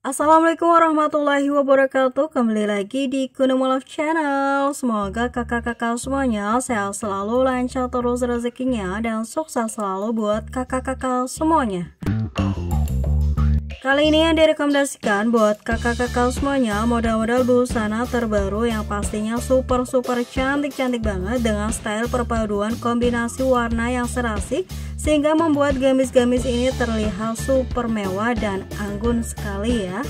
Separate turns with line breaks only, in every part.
Assalamualaikum warahmatullahi wabarakatuh. Kembali lagi di Kuno Love Channel. Semoga kakak-kakak semuanya sehat selalu, lancar terus rezekinya, dan sukses selalu buat kakak-kakak semuanya. Kali ini yang direkomendasikan buat kakak-kakak semuanya model-model busana terbaru yang pastinya super cantik banget dengan style perpaduan kombinasi warna yang serasi sehingga membuat gamis-gamis ini terlihat super mewah dan anggun sekali ya.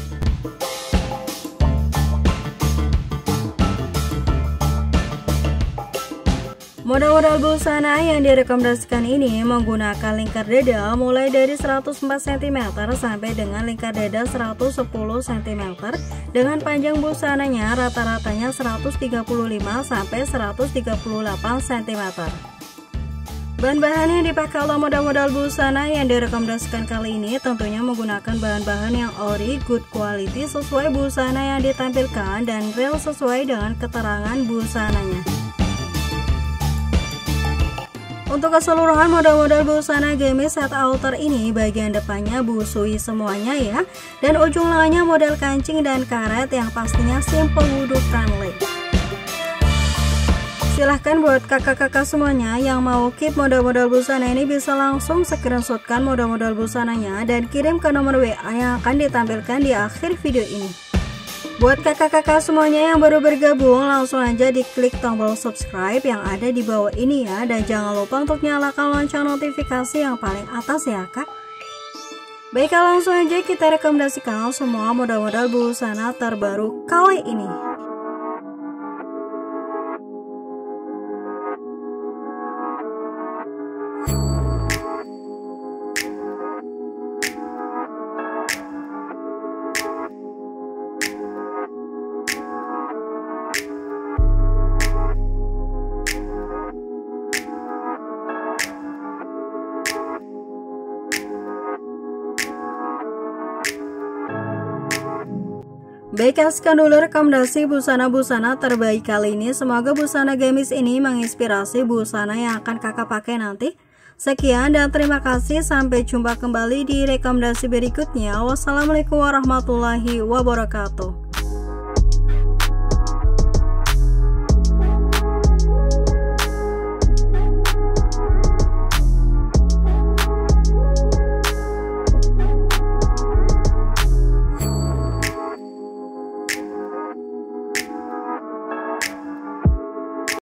Model-model busana yang direkomendasikan ini menggunakan lingkar dada mulai dari 104 cm sampai dengan lingkar dada 110 cm dengan panjang busananya rata-ratanya 135 sampai 138 cm. Bahan-bahan yang dipakai oleh model-model busana yang direkomendasikan kali ini tentunya menggunakan bahan-bahan yang ori, good quality sesuai busana yang ditampilkan dan real sesuai dengan keterangan busananya. Untuk keseluruhan model-model busana gamis set outer ini bagian depannya busui semuanya ya, dan ujung lengannya model kancing dan karet yang pastinya simple wudhu friendly. Silahkan buat kakak-kakak semuanya yang mau keep model-model busana ini bisa langsung screenshotkan model-model busananya dan kirim ke nomor WA yang akan ditampilkan di akhir video ini. Buat kakak-kakak semuanya yang baru bergabung, langsung aja diklik tombol subscribe yang ada di bawah ini ya, dan jangan lupa untuk nyalakan lonceng notifikasi yang paling atas ya kak. Baiklah, langsung aja kita rekomendasikan semua model-model busana terbaru kali ini. Baik, sekian dulu rekomendasi busana-busana terbaik kali ini. Semoga busana gamis ini menginspirasi busana yang akan kakak pakai nanti. Sekian dan terima kasih, sampai jumpa kembali di rekomendasi berikutnya. Wassalamualaikum warahmatullahi wabarakatuh.